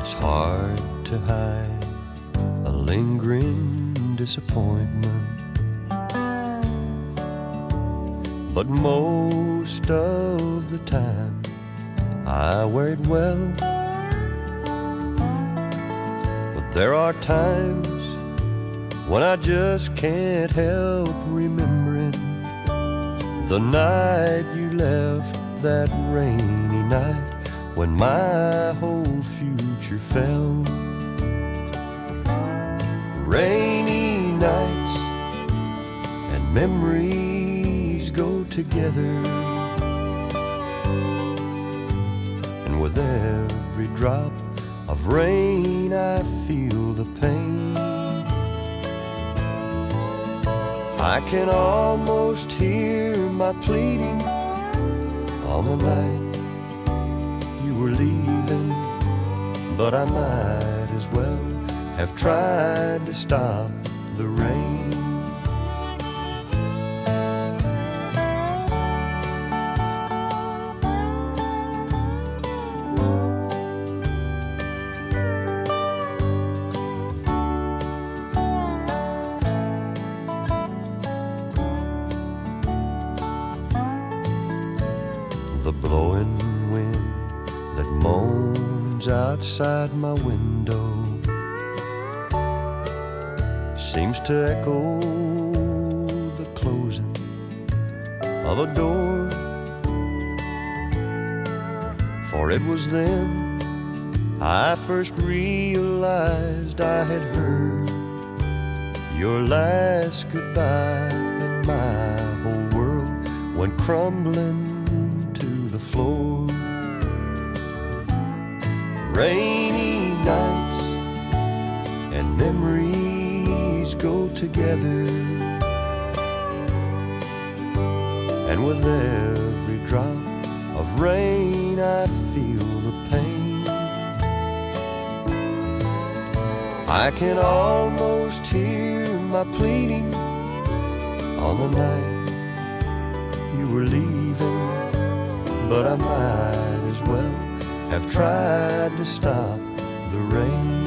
It's hard to hide a lingering disappointment, but most of the time I wear it well. But there are times when I just can't help remembering the night you left, that rainy night when my whole future fell. Rainy nights and memories go together, and with every drop of rain I feel the pain. I can almost hear my pleading on the night you were leaving, but I might as well have tried to stop the rain. The blowing wind that moans outside my window seems to echo the closing of a door. For it was then I first realized I had heard your last goodbye, and my whole world went crumbling to the floor. Rainy nights and memories go together, and with every drop of rain I feel the pain. I can almost hear my pleading on the night you were leaving, but I might as well have tried to stop the rain.